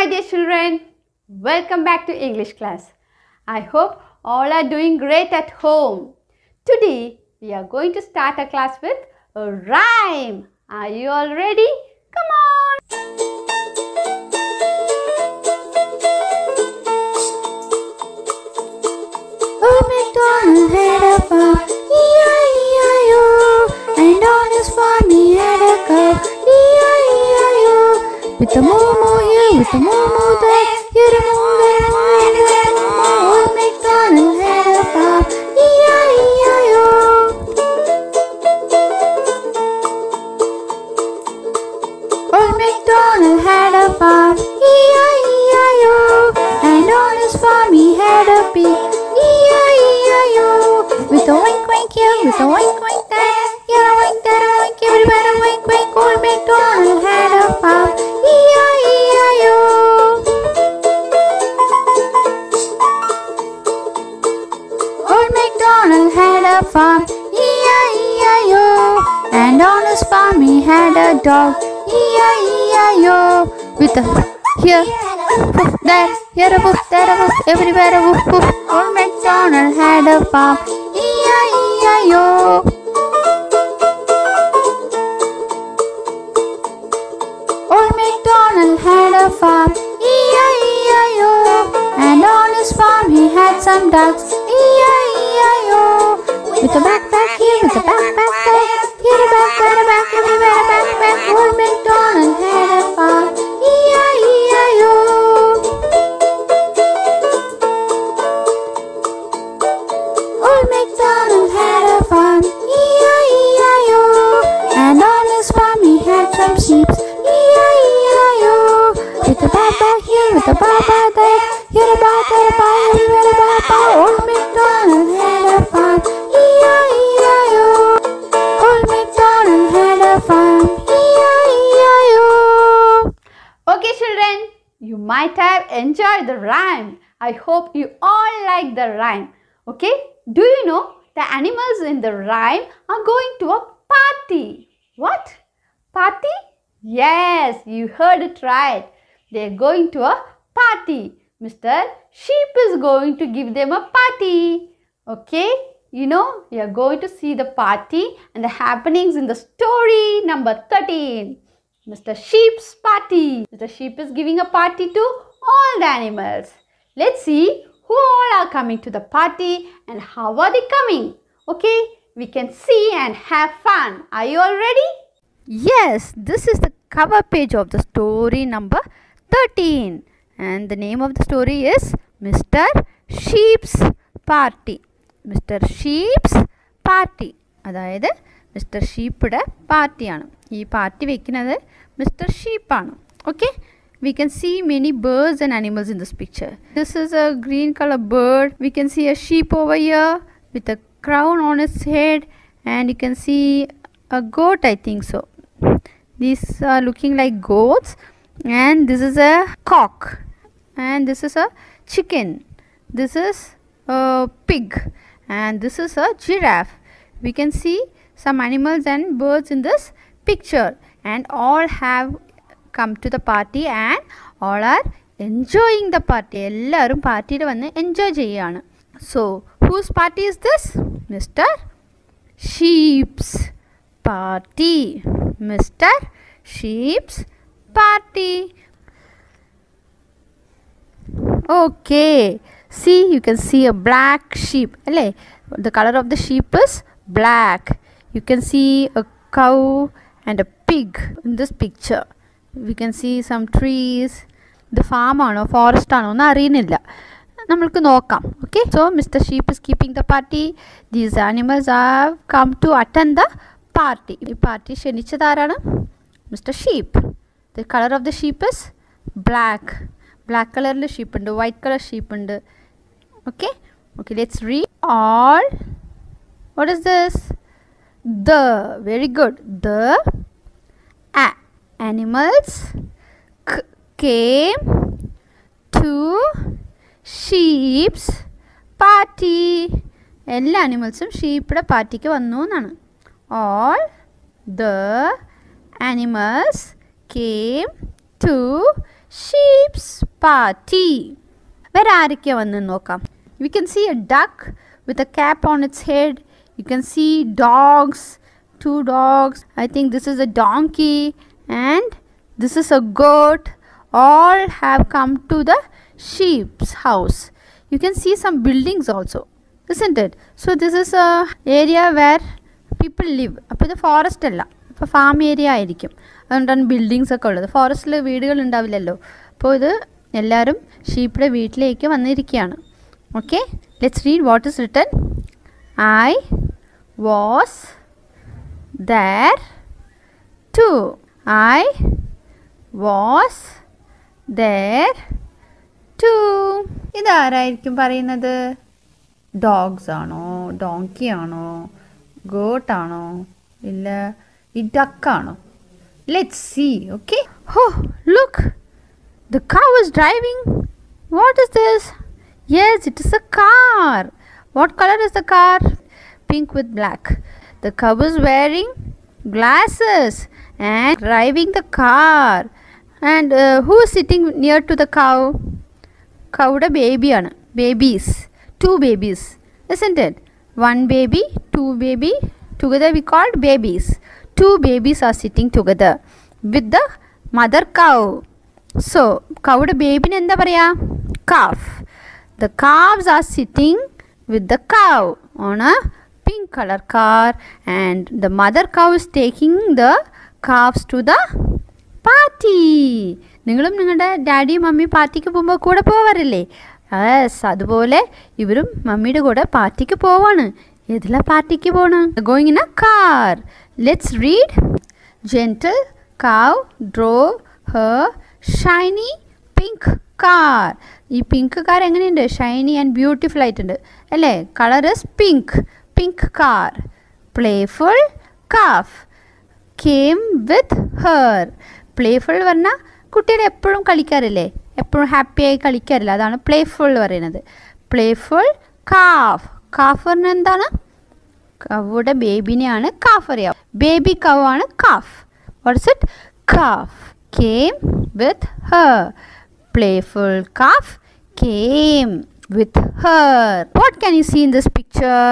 Hi dear children, welcome back to English class. I hope all are doing great at home. Today we are going to start our class with a rhyme. Are you all ready? Come on! Old MacDonald had a farm, E-I-E-I-O, and on his farm he had a cow, E-I-E-I-O. With the moo-moo here, with the moo-moo there, here a moo, there a moo, anywhere a moo. Old MacDonald had a farm, E-I-E-I-O. Old MacDonald had a farm, E-I-E-I-O, and on his farm he had a pig, E-I-E-I-O. With a wink wink here, with a wink wink there, here a wink, there a wink, everywhere a wink wink. Old MacDonald had a farm, E-I-E-I-O. Old MacDonald had a farm, E-I-E-I-O, and on his farm he had a dog, E-I-E-I-O. With a here, poof, there, here a poof, there a poof, everywhere a woof, poof. Old MacDonald had a farm, E-I-E-I-O. Old MacDonald had a farm, E-I-E-I-O, and on his farm he had some ducks, E-I-E-I-O. With a backpack here, with a backpack there, here a back, there a back, everywhere a backpack. Old MacDonald had a farm, E-I-E-I-O. Old MacDonald had a farm, E-I-E-I-O, and on his farm he had some sheep, E-I-E-I-O. With a ba-ba here, with a ba-ba there, here a ba, there a ba, everywhere a ba-ba. Old MacDonald had a farm, E-I-E-I-O. Old MacDonald had a farm, E-I-E-I-O. Okay children, you might have enjoyed the rhyme. I hope you all like the rhyme. Okay, do you know the animals in the rhyme are going to a party? What? Party? Yes, you heard it right. They are going to a party. Mr. Sheep is going to give them a party. Okay, you know, we are going to see the party and the happenings in the story number 13. Mr. Sheep's party. Mr. Sheep is giving a party to all the animals. Let's see who all are coming to the party and how are they coming. Okay, we can see and have fun. Are you all ready? Yes, this is the cover page of the story number 13, and the name of the story is Mr. Sheep's Party. Mr. Sheep's Party. അതായത് mister ഷീപ്പിയുടെ പാർട്ടിയാണ്. ഈ party വെക്കുന്നത് mister ഷീപ്പാണ്. Okay, we can see many birds and animals in this picture. This is a green color bird. We can see a sheep over here with a crown on its head, and you can see a goat, I think so. These are looking like goats, and this is a cock, and this is a chicken, this is a pig, and this is a giraffe. We can see some animals and birds in this picture, and all have come to the party and all are enjoying the party. എല്ലാവരും പാർട്ടിയിൽ വന്ന് enjoy ചെയ്യുകയാണ്. So whose party is this? Mr. Sheep's party. Mr. Sheep's party. Okay, see, you can see a black sheep. The color of the sheep is black. You can see a cow and a pig in this picture. We can see some trees. The farm or forest ആണോ എന്ന് അറിയുന്നില്ല, നമ്മൾക്ക് നോക്കാം. Okay, so Mr. Sheep is keeping the party. These animals have come to attend the party. ഈ party ക്ഷണിച്ചതാരാണ്? Mr. Sheep. The color of the sheep is black. Black കളറിൽ sheep ഉണ്ട്, white colour sheep ഉണ്ട്. Okay, okay, let's read all. What is this? The. Very good. The animals came to sheep's party. എല്ലാ അനിമൽസും ഷീപ്പിയുടെ പാർട്ടിക്ക് വന്നു എന്നാണ്. All the animals came to sheep's party. Where ആരൊക്കെ വന്ന് നോക്കാം. We can see a duck with a cap on its head. You can see dogs, 2 dogs. I think this is a donkey and this is a goat. All have come to the sheep's house. You can see some buildings also, isn't it? So this is a area where people live. അപ്പോൾ ഇത് forest അല്ല, ഇപ്പോൾ farm area ആയിരിക്കും. അതുകൊണ്ടാണ് buildings ഒക്കെ ഉള്ളത്. ഫോറസ്റ്റിൽ വീടുകൾ ഉണ്ടാവില്ലല്ലോ. അപ്പോൾ ഇത് എല്ലാവരും ഷീപ്പിയുടെ വീട്ടിലേക്ക് വന്നിരിക്കുകയാണ്. Okay, let's read what is written. I was there too. I was there too. ഇതാരായിരിക്കും പറയുന്നത്? ഡോഗ്സ് ആണോ, ഡോങ്കി ആണോ, ഗോട്ട് ആണോ, ഇല്ല ഈ ഡക്കാണോ? Let's see. Okay. Oh, look, the cow is driving. What is this? Yes, it is a car. What color is the car? Pink with black. The cow is wearing glasses and driving the car. And who is sitting near to the cow? Cow's baby ആണ്. Babies. 2 babies. Isn't it? 1 baby, 2 baby. Together we called babies. 2 babies are sitting together with the mother cow. So, cow's baby നെ എന്താ പറയാ? Calf. The calves are sitting with the cow on a pink color car and the mother cow is taking the calves to the party. നിങ്ങളും നിങ്ങളുടെ daddy mummy പാർട്ടിക്ക് പോകുമ്പോൾ കൂടെ പോവാറില്ലേ? Yes, അതുപോലെ ഇവരും മമ്മിയുടെ കൂടെ പാർട്ടിക്ക് പോവാണ്. ഏതിലാ പാർട്ടിക്ക് പോണ്? Going in a car. Let's read. Gentle cow drove her shiny pink car. ഈ പിങ്ക് കാർ എങ്ങനെയുണ്ട്? ഷൈനി ആൻഡ് ബ്യൂട്ടിഫുൾ ആയിട്ടുണ്ട് അല്ലേ? Colour is pink. Pink car. Playful calf came with her. Playful പറഞ്ഞാൽ കുട്ടികൾ എപ്പോഴും കളിക്കാറില്ലേ? എപ്പോഴും ഹാപ്പിയായി കളിക്കാറില്ല. അതാണ് പ്ലേഫുൾ പറയുന്നത്. Playful calf. കാഫ് പറഞ്ഞാൽ എന്താണ്? കവുടെ ബേബിനെയാണ് കാഫ് അറിയാം. ബേബി കവ് ആണ് calf. What is it? Calf came with her. Playful calf came with her. What can you see in this picture?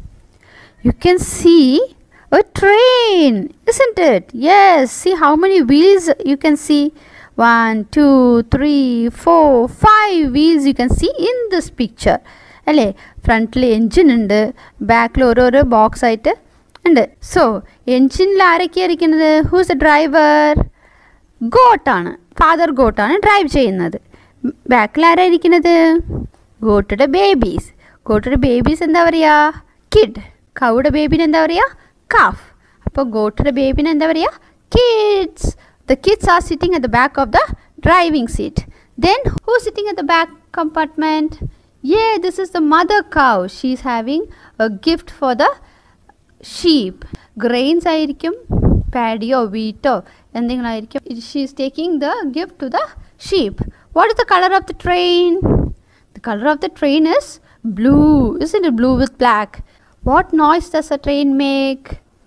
You can see a train, isn't it? Yes, see how many wheels you can see. 1, 2, 3, 4, 5 wheels you can see in this picture. അല്ലേ? ഫ്രണ്ടിൽ engine ഉണ്ട്, ബാക്കിൽ ഓരോരോ box ആയിട്ട് ഉണ്ട്. So എൻജിനിൽ ആരൊക്കെയാണ് ഇരിക്കുന്നത്? Who's a driver? ഗോട്ടാണ്. ഫാദർ ഗോട്ടാണ് ഡ്രൈവ് ചെയ്യുന്നത്. ബാക്കിൽ ആരായിരിക്കുന്നത്? ഗോട്ടുടെ ബേബീസ്. ഗോട്ടുടെ ബേബീസ് എന്താ പറയുക? കിഡ്. കൗയുടെ ബേബിന് എന്താ പറയുക? കാഫ്. അപ്പോൾ ഗോട്ടുടെ ബേബിന് എന്താ പറയുക? Kids. The kids are sitting at the back of the driving seat. Then who is sitting at the back compartment? Yeah, this is the mother cow. She is having a gift for the sheep. Grains ആയിരിക്കും, paddy-ഓ wheat-ഓ എന്തെങ്കിലും ആയിരിക്കും. She is taking the gift to the sheep. What is the color of the train? The color of the train is blue. Isn't it blue with black? What noise does a train make?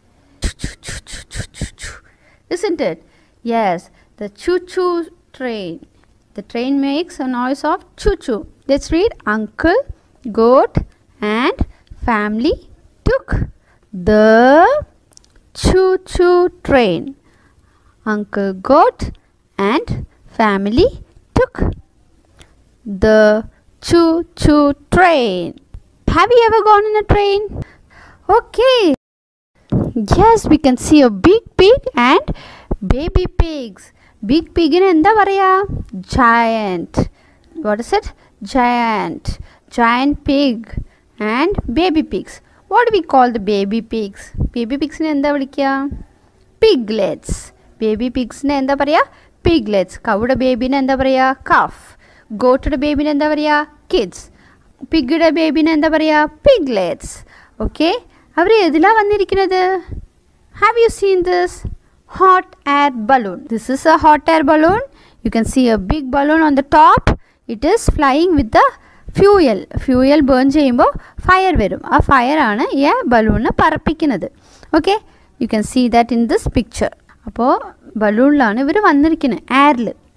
Isn't it? Yes, the choo-choo train. The train makes a noise of choo-choo. Let's read. Uncle, goat and family took the choo-choo train. Uncle, goat and family took the choo-choo train. Have you ever gone in a train? Okay. Yes, we can see a big pig and baby pigs. Big pig in enda paraya? Giant. What is it? Giant. Giant pig and baby pigs. What do we call the baby pigs? Baby pigs in enda vilikya? Piglets. Baby pigs in enda paraya? Piglets. Cowude baby in enda paraya? Calf. Goated baby in enda paraya? Kids. Pig'ude baby in enda paraya? Piglets. Okay. Avare edila vandirikkunathu? Have you seen this? Hot air balloon. This is a hot air balloon. You can see a big balloon on the top. It is flying with the fuel. Fuel burn ചെയ്യുമ്പോൾ fire വരും. ആ fire ആണ് ഈ ബലൂണിനെ പറപ്പിക്കുന്നത്. Okay. You can see that in this picture. അപ്പോൾ ബലൂണിലാണ് ഇവർ വന്നിരിക്കുന്നത്, എയറിൽ.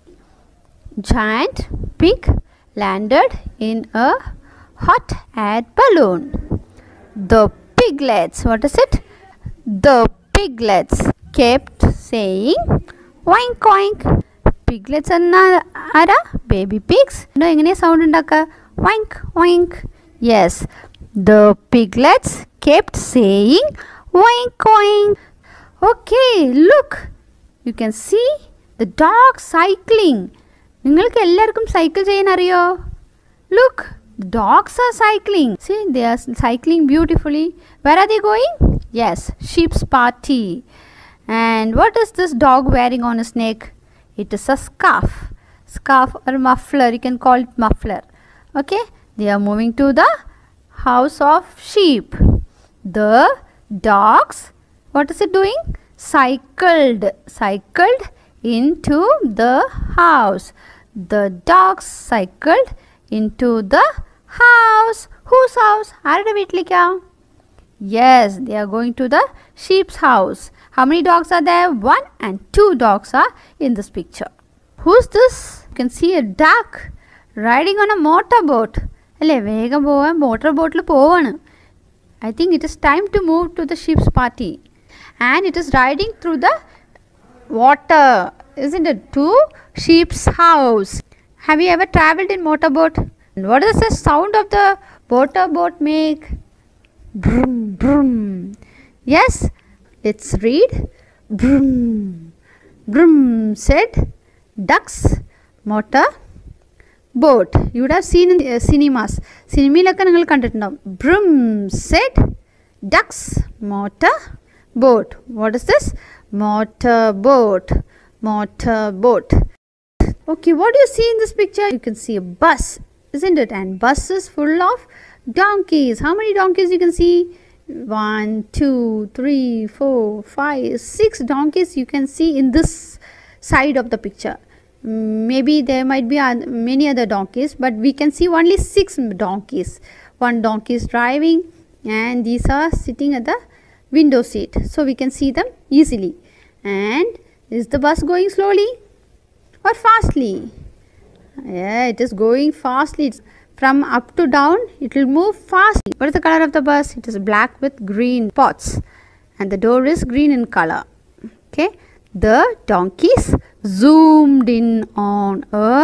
giant pig landed in a hot air balloon. The piglets, what is it? The piglets kept saying oink oink. Piglets are baby pigs. No, engane sound undaka? Oink oink. Yes, the piglets kept saying oink oink. Okay, look. You can see the dog cycling. നിങ്ങൾക്ക് എല്ലാവർക്കും cycle ചെയ്യാൻ അറിയോ? Look, the dogs are cycling. See, they are cycling beautifully. Where are they going? Yes, sheep's party. And what is this dog wearing on his neck? It is a scarf. Scarf or muffler, you can call it muffler. Okay, they are moving to the house of sheep. The dogs, what is it doing? Cycled into the house. The dogs cycled into the house. Whose house? Arada veetilika? Yes, they are going to the sheep's house. How many dogs are there? 1 and 2 dogs are in this picture. Who's this? You can see a duck riding on a motorboat. Alle vegam povan motorboat il povanu. I think it is time to move to the sheep's party. And it is riding through the water, isn't it? To sheep's house. Have you ever traveled in motorboat? And what does the sound of the motorboat make? Brum brum. Yes, let's read. Brum brum said ducks motor boat. You would have seen in the cinemas. Cinemalokka ningal kandittundav. Brum said ducks motor boat. What is this? Motorboat. Motorboat. Okay, what do you see in this picture? You can see a bus, isn't it? And bus is full of donkeys. How many donkeys you can see? 1, 2, 3, 4, 5, 6 donkeys you can see in this side of the picture. Maybe there might be many other donkeys, but we can see only 6 donkeys. One donkey is driving and these are sitting at the window seat, so we can see them easily. And is the bus going slowly or fastly? Yeah, it is going fastly. From up to down it will move fast. What is the color of the bus? It is black with green spots and the door is green in color. Okay, the donkeys zoomed in on a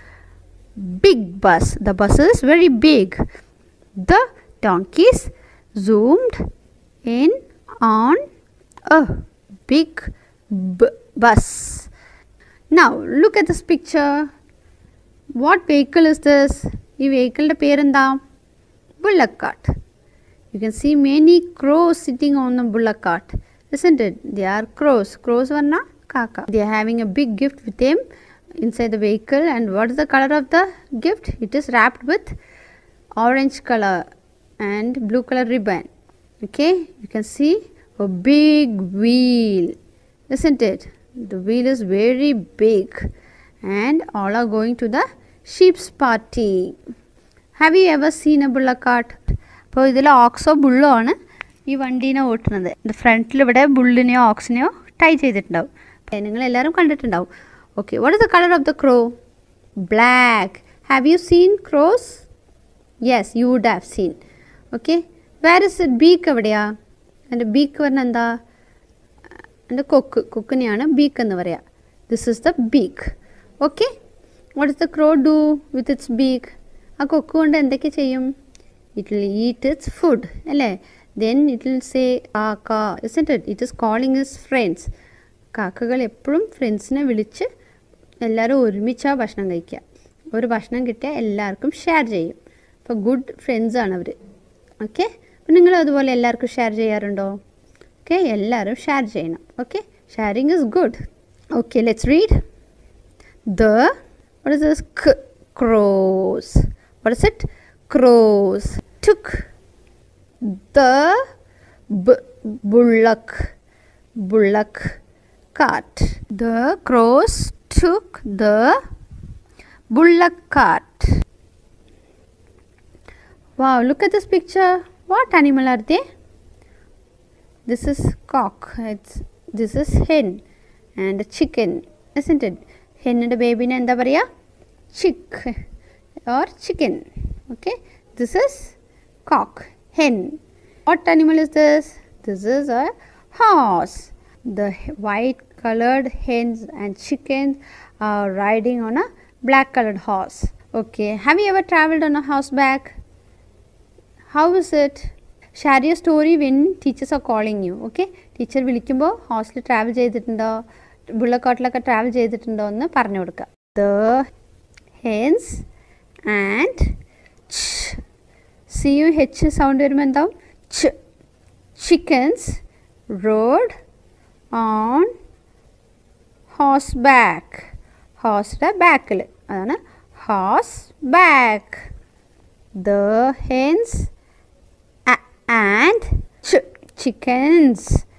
big bus. The bus is very big. The donkeys zoomed in on a big bus. Now look at this picture. What vehicle is this? This vehicle പേര് എന്താ? Bullock cart. You can see many crows sitting on the bullock cart, isn't it? They are crows. Crows varna kaka. They are having a big gift with them inside the vehicle. And what is the color of the gift? It is wrapped with orange color and blue color ribbon. Okay, you can see a big wheel, isn't it? The wheel is very big and all are going to the sheep's party. Have you ever seen a bullock cart? അപ്പോൾ ഇതിൽ oxo ബുള്ളോ ആണ് ഈ വണ്ടീനെ ഓട്ടുന്നത്. ഇത് ഫ്രണ്ടിൽ ഇവിടെ ബുള്ളിനെയോ ഓക്സിനെയോ tie ചെയ്തിട്ടുണ്ടാവും. നിങ്ങളെല്ലാവരും കണ്ടിട്ടുണ്ടാവും. Okay, what is the colour of the crow? Black. Have you seen crows? Yes, you would have seen. Okay, where is it? Beak എവിടെയാ? എൻ്റെ ബീക്ക് പറഞ്ഞാൽ എന്താ? എൻ്റെ കൊക്കിനെയാണ് ബീക്ക് എന്ന് പറയുക. This is the beak. Okay, what is the crow do with its beak? ആ കൊക്ക് കൊണ്ട് എന്തൊക്കെ ചെയ്യും? It will eat its food, അല്ലേ? Then it will say കാക്ക, isn't it? It is calling its friends. കാക്കകൾ എപ്പോഴും ഫ്രണ്ട്സിനെ വിളിച്ച് എല്ലാവരും ഒരുമിച്ചാണ് ഭക്ഷണം കഴിക്കുക. ഒരു ഭക്ഷണം കിട്ടിയാൽ എല്ലാവർക്കും ഷെയർ ചെയ്യും. അപ്പോൾ ഗുഡ് ഫ്രണ്ട്സാണ് അവർ. ഓക്കെ, അപ്പോൾ നിങ്ങൾ അതുപോലെ എല്ലാവർക്കും ഷെയർ ചെയ്യാറുണ്ടോ? ഓക്കെ, എല്ലാവരും ഷെയർ ചെയ്യണം. Okay, sharing is good. Okay, let's read. What is this? Crows. What is it? Crows took the bullock cart. The crows took the bullock cart. Wow, look at this picture. What animal are they? This is cock. This is hen and a chicken, isn't it? Hen and baby ne endha paraya? chick or chicken. Okay, this is cock, hen. What animal is this? This is a horse. The white colored hens and chickens are riding on a black colored horse. Okay, have you ever traveled on a horseback? How is it? Share your story when teachers are calling you. Okay, teacher വിളിക്കുമ്പോൾ ഹോസ്റ്റലിൽ travel ചെയ്തിട്ടുണ്ടോ, ബുള്ളക്കോട്ടിലൊക്കെ travel ചെയ്തിട്ടുണ്ടോ എന്ന് പറഞ്ഞു കൊടുക്കുക. The hens and CUH sound വരുമ്പോൾ എന്താവും? Chickens rode on horseback. ഹോഴ്സിൻ്റെ ബാക്കിൽ, അതാണ് horseback. The hens and chickens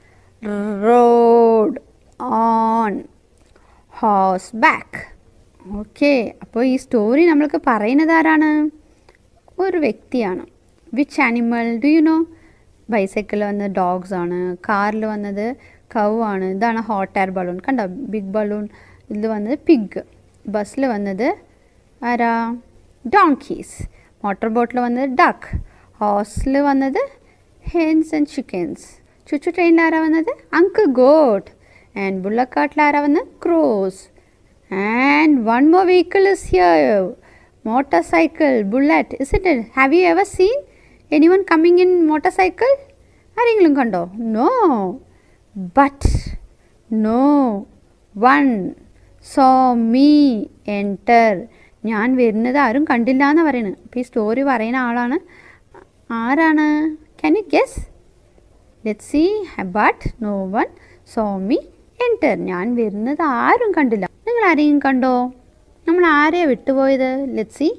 rode on horseback. Okay, അപ്പോൾ ഈ സ്റ്റോറി നമ്മൾക്ക് പറയുന്നത് ആരാണ്? ഒരു വ്യക്തിയാണ്. Which animal do you know? ബൈസൈക്കിളിൽ വന്നത് ഡോഗ്സ് ആണ്, കാറിൽ വന്നത് കൗ ആണ്, ഇതാണ് ഹോട്ട് എയർ ബലൂൺ, കണ്ടോ ബിഗ് ബലൂൺ. ഇതിൽ വന്നത് പിഗ്, ബസ്സിൽ വന്നത് ആരാ? ഡോങ്കീസ്, മോട്ടോർ ബോട്ടിൽ വന്നത് ഡക്ക്, ഹോഴ്സിൽ വന്നത് ഹെൻസ് ആൻഡ് ചിക്കൻസ്, ചുച്ചു ട്രെയിനിൽ ആരാ വന്നത്? അങ്കിൾ ഗോട്ട്, ആൻഡ് ബുള്ളക്കാട്ടിൽ ആരാ വന്നത്? Crows. And one more vehicle is here, motorcycle, bullet, isn't it? Have you ever seen anyone coming in motorcycle? ആരെങ്കിലും കണ്ടോ? No, but no one saw me enter. ഞാൻ വരുന്നത് ആരും കണ്ടില്ല എന്ന് പറയുന്നത്. അപ്പോൾ ഈ സ്റ്റോറി പറയുന്ന ആളാണ്. ആരാണ്? Can you guess? Let's see. But no one saw me enter. ഞാൻ വരുന്നത് ആരും കണ്ടില്ല. നിങ്ങൾ ആരെയും കണ്ടോ? നമ്മൾ ആരെയാണ് വിട്ടുപോയത്? Let's see.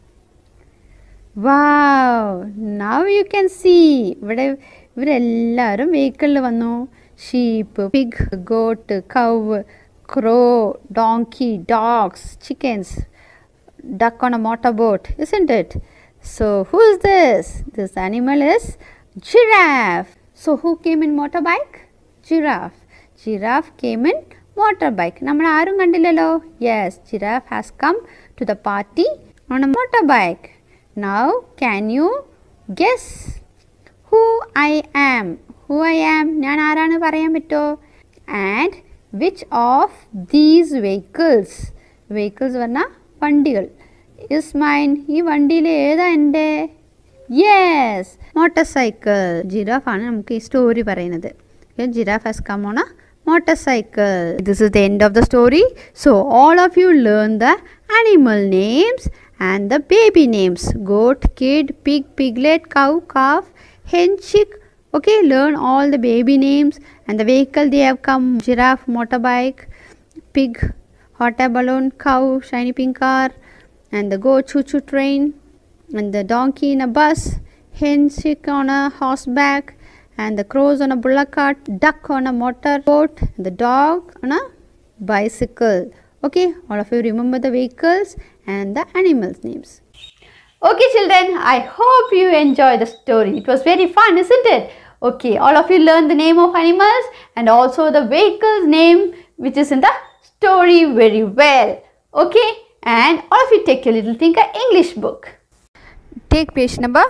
Wow, now you can see. ഇവിടെ ഇവരെല്ലാവരും വെഹിക്കിളിൽ വന്നു. Sheep, pig, goat, cow, crow, donkey, dogs, chickens, duck on a motorboat, isn't it? So who is this? This animal is giraffe. So who came in motorbike? Giraffe. Giraffe came in motorbike. നമ്മൾ ആരും കണ്ടില്ലല്ലോ. Yes, giraffe has come to the party on a motorbike. Now can you guess who I am? Who I am? ഞാൻ ആരാണ് പറയാൻ പറ്റുമോ? And which of these vehicles? Vehicles പറഞ്ഞാൽ വണ്ടികൾ. Is mine. ഈ വണ്ടിയിൽ ഏതാ എൻ്റെ? Yes, motorcycle. Giraffe ആണ് നമുക്ക് ഈ സ്റ്റോറി പറയുന്നത്. Giraffe has come on a motorcycle. This is the end of the story. So all of you learn the animal names and the baby names. Goat, kid, pig, piglet, cow, calf, hen, chick. Okay, learn all the baby names and the vehicle they have come. Giraffe, motorbike, pig, hot air balloon, cow, shiny pink car, and the goat, choo-choo train, and the donkey in a bus, hen, chick on a horseback, and the crows on a bullock cart, duck on a motor boat, and the dog on a bicycle. Okay, all of you remember the vehicles and the animals names. Okay children, I hope you enjoy the story. It was very fun, isn't it? Okay, all of you learned the name of animals and also the vehicle's name which is in the story very well. Okay, and all of you take your little thinker English book. Take page number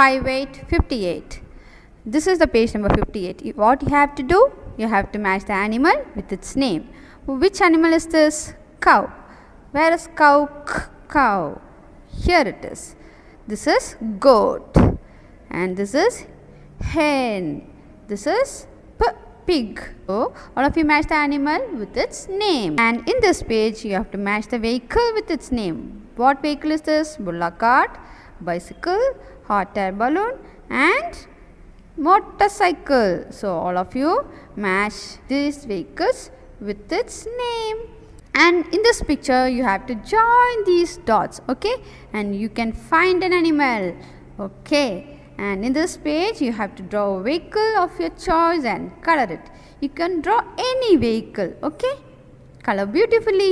5858. This is the page number 58. What you have to do? You have to match the animal with its name. Which animal is this? Cow. Where is cow? Cow. Here it is. This is goat. And this is hen. This is pig. So all of you match the animal with its name. And in this page you have to match the vehicle with its name. What vehicle is this? Bullock cart, bicycle, hot air balloon and motorcycle. So all of you match these vehicles with its name. And in this picture you have to join these dots. Okay, and you can find an animal. Okay, and in this page you have to draw a vehicle of your choice and color it. You can draw any vehicle. Okay, color beautifully.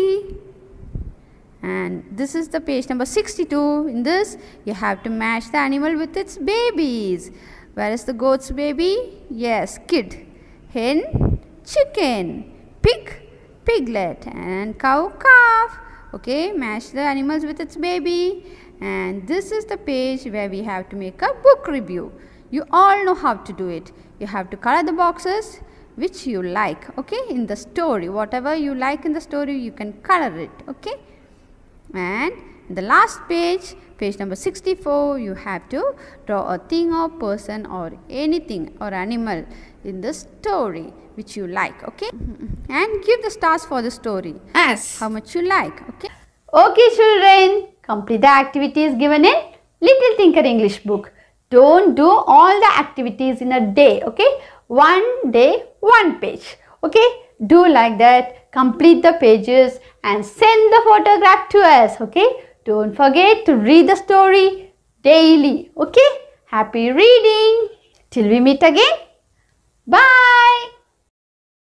And this is the page number 62. In this you have to match the animal with its babies. Where is the goat's baby? Yes, kid. Hen, chicken. Pig, piglet. And cow, calf. Okay, match the animals with its baby. And this is the page where we have to make a book review. You all know how to do it. You have to color the boxes which you like, okay, in the story. Whatever you like in the story, you can color it, okay. And in the last page, page number 64, you have to draw a thing or person or anything or animal in the story which you like, okay. And give the stars for the story as how much you like, okay. Okay children, complete the activities given in Little Tinker English book. Don't do all the activities in a day, okay. One day, one page, okay. Do like that, complete the pages and send the photograph to us, okay. Don't forget to read the story daily, okay. Happy reading. Till we meet again. Bye.